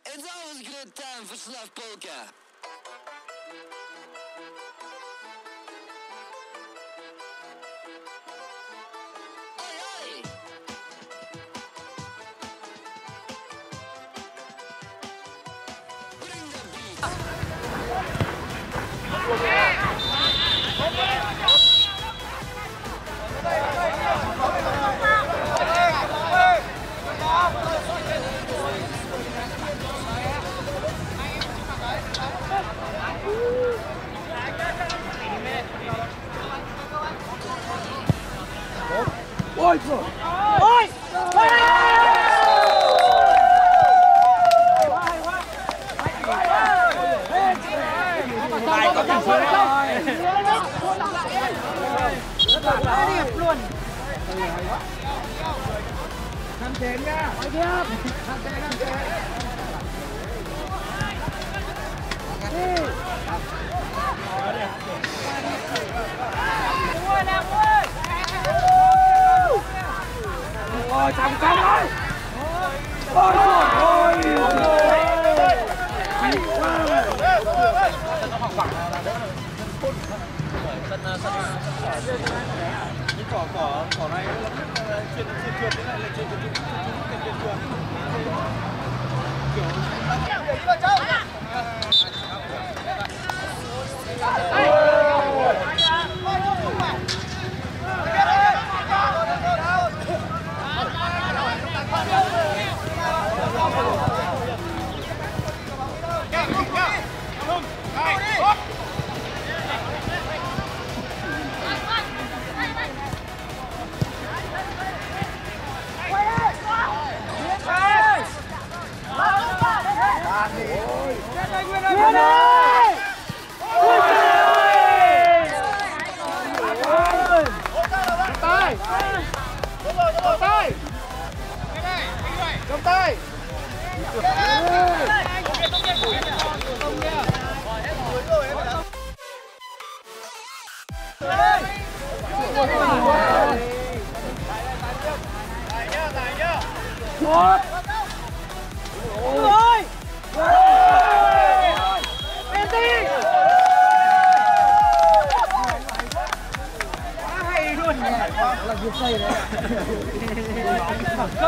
It's always a good time for Slav Polka. Oi, oi! Bring the beat. Ôi trời ơi! Có thằng xuống rồi. Rất là đẹp luôn. Tham chén nha. Tham chén. Ôi chồng con ơi. Ôi trời ơi. Hay quá. Cỏ này chuyên thế này là chuyên là việc xây đấy ạ. Phẩm cấp.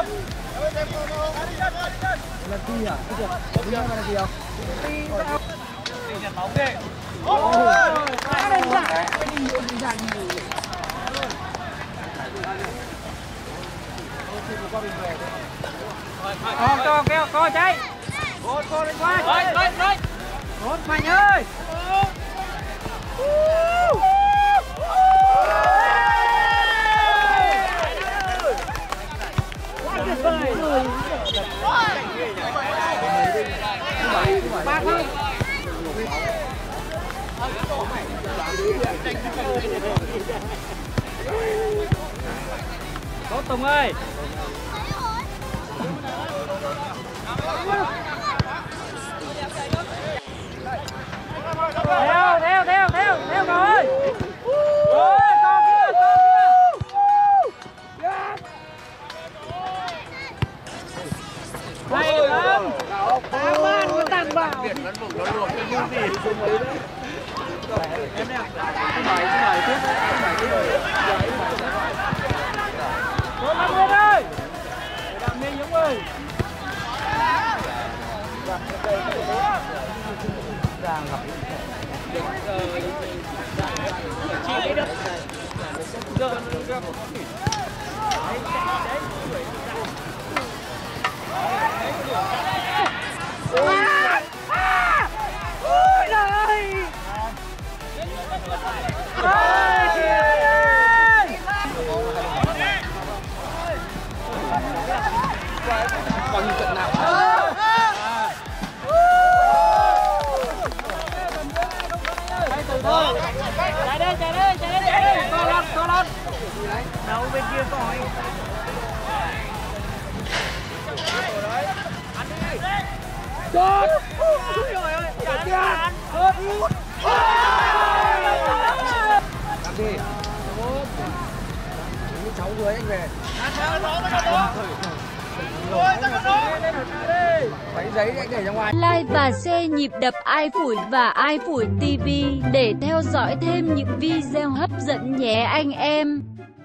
Là gì à? Đúng là gì không? Nhặt bóng đi. Quá đơn giản. Đơn giản nhiều. Con kêu coi cháy. Cô lên qua. Rồi. Tốt Mạnh ơi. Tốt Tùng ơi. Theo rồi. Ôi con kia. Hay lắm. Đá ban của tặng bảo. Nó luộc cái như gì xuống ấy đấy. Em nè. Cái bài tiếp. Cô Đăng Nguyên ơi. Đăng Minh Dũng ơi. Đang gặp chị đấy. Ôi trời ơi. Ôi chị ơi. Còn nhìn trận nào. Chạy đi. To lon. Đâu bên kia coi. Chốt. Ôi trời ơi. Chán. Chốt. Làm đi. Cháu vừa anh về. Cháu nó. Ôi, cháu nó. Đi. giấy để ra ngoài. Like và share nhịp đập Ai Phủi và Ai Phủi TV để theo dõi thêm những video hấp dẫn nhé anh em.